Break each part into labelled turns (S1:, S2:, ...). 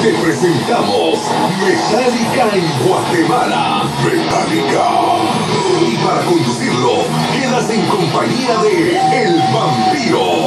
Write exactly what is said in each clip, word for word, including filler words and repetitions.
S1: Te presentamos Metallica en Guatemala. Metallica. Y para conducirlo, quedas en compañía de El Vampiro.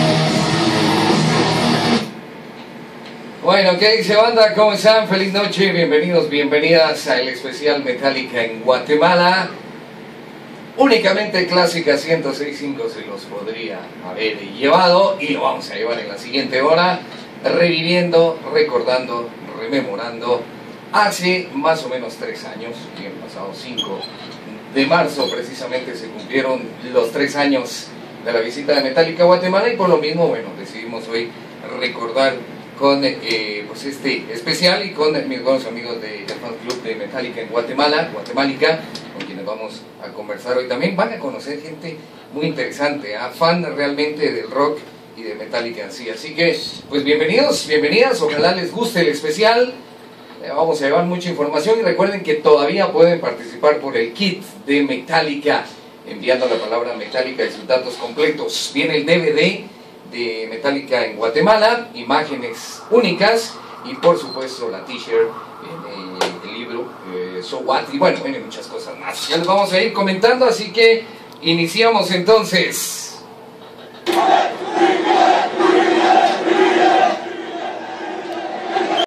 S2: Bueno, ¿qué dice banda? ¿Cómo están? Feliz noche, bienvenidos, bienvenidas al especial Metallica en Guatemala. Únicamente Clásica ciento seis punto cinco se los podría haber llevado y lo vamos a llevar en la siguiente hora, reviviendo, recordando, rememorando hace más o menos tres años, bien pasados cinco de marzo precisamente se cumplieron los tres años de la visita de Metallica a Guatemala y por lo mismo, bueno, decidimos hoy recordar con eh, pues este especial y con mis buenos amigos del fan club de Metallica en Guatemala, Guatemálica, con quienes vamos a conversar hoy. También van a conocer gente muy interesante, ¿eh? fan realmente del rock y de Metallica en sí. Así que, pues bienvenidos, bienvenidas, ojalá les guste el especial. Eh, vamos a llevar mucha información y recuerden que todavía pueden participar por el kit de Metallica, enviando la palabra Metallica y sus datos completos. Viene el D V D de Metallica en Guatemala, imágenes únicas y por supuesto la t-shirt, el, el libro, eh, So What, y bueno, vienen muchas cosas más. Ya les vamos a ir comentando, así que iniciamos entonces.